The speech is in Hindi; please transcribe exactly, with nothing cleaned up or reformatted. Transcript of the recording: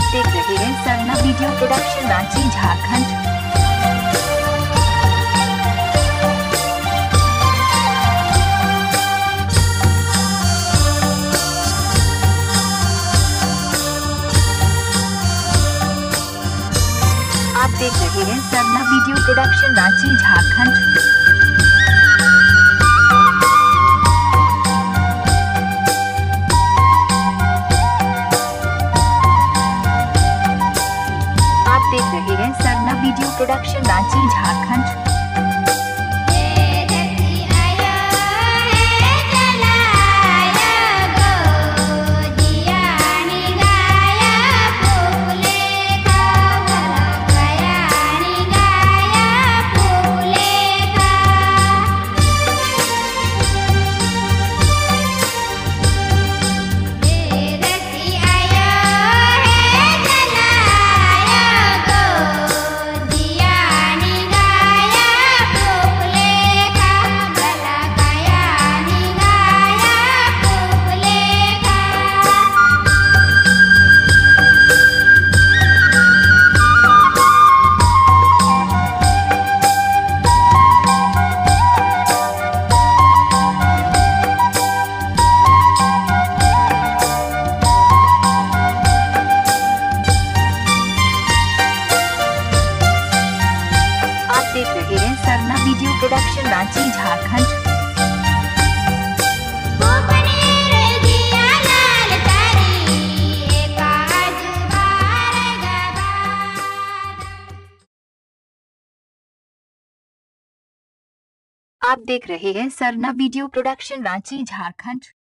आप देख रहे हैं सरना वीडियो प्रोडक्शन, रांची, झारखंड। आप देख रहे हैं सरना वीडियो प्रोडक्शन, रांची, झारखंड। आप देख रहे हैं सरना वीडियो प्रोडक्शन, रांची, झारखंड। देख रहे हैं सरना वीडियो प्रोडक्शन, रांची, झारखंड। आप देख रहे हैं सरना वीडियो प्रोडक्शन, रांची, झारखंड।